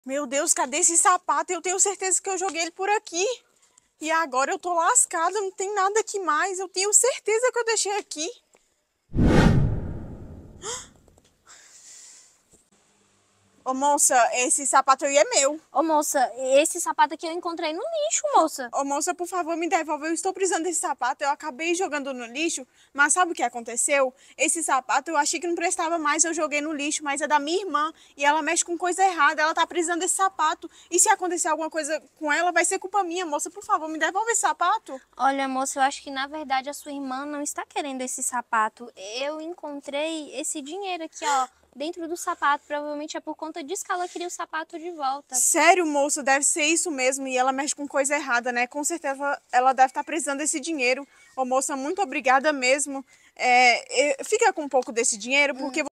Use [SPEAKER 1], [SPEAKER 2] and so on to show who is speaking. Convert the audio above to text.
[SPEAKER 1] Meu Deus, cadê esse sapato? Eu tenho certeza que eu joguei ele por aqui. E agora eu tô lascada, não tem nada aqui mais. Eu tenho certeza que eu deixei aqui. Ô moça, esse sapato aí é meu.
[SPEAKER 2] Ô, moça, esse sapato aqui eu encontrei no lixo, moça.
[SPEAKER 1] Ô moça, por favor, me devolve. Eu estou precisando desse sapato. Eu acabei jogando no lixo, mas sabe o que aconteceu? Esse sapato eu achei que não prestava mais, eu joguei no lixo, mas é da minha irmã e ela mexe com coisa errada. Ela tá precisando desse sapato. E se acontecer alguma coisa com ela, vai ser culpa minha. Moça, por favor, me devolve esse sapato.
[SPEAKER 2] Olha, moça, eu acho que na verdade a sua irmã não está querendo esse sapato. Eu encontrei esse dinheiro aqui, ó, dentro do sapato. Provavelmente é por conta disso que ela queria o sapato de volta.
[SPEAKER 1] Sério, moço, deve ser isso mesmo. E ela mexe com coisa errada, né? Com certeza ela deve estar precisando desse dinheiro. Ô, moça, muito obrigada mesmo. Fica com um pouco desse dinheiro, porque